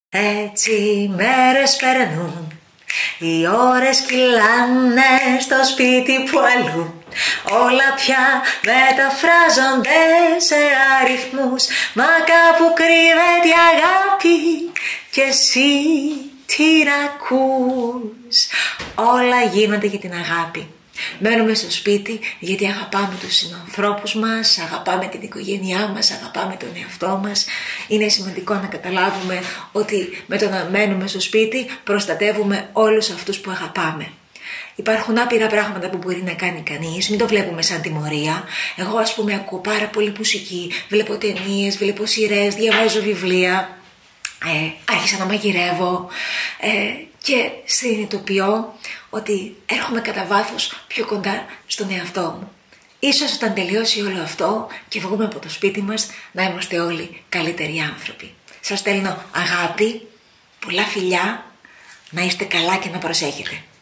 Έτσι οι μέρες περνούν, οι ώρες κυλάνε στο σπίτι που αλλού όλα πια μεταφράζονται σε αριθμούς. Μα κάπου κρύβεται η αγάπη και εσύ την ακούς. Όλα γίνονται για την αγάπη. Μένουμε στο σπίτι γιατί αγαπάμε τους συνανθρώπους μας, αγαπάμε την οικογένειά μας, αγαπάμε τον εαυτό μας. Είναι σημαντικό να καταλάβουμε ότι με το να μένουμε στο σπίτι προστατεύουμε όλους αυτούς που αγαπάμε. Υπάρχουν άπειρα πράγματα που μπορεί να κάνει κανείς, μην το βλέπουμε σαν τιμωρία. Εγώ ας πούμε ακούω πάρα πολύ μουσική, βλέπω ταινίες, βλέπω σειρές, διαβάζω βιβλία, άρχισα να μαγειρεύω και συνειδητοποιώ ότι έρχομαι κατά βάθος πιο κοντά στον εαυτό μου. Ίσως όταν τελειώσει όλο αυτό και βγούμε από το σπίτι μας να είμαστε όλοι καλύτεροι άνθρωποι. Σας στέλνω αγάπη, πολλά φιλιά, να είστε καλά και να προσέχετε.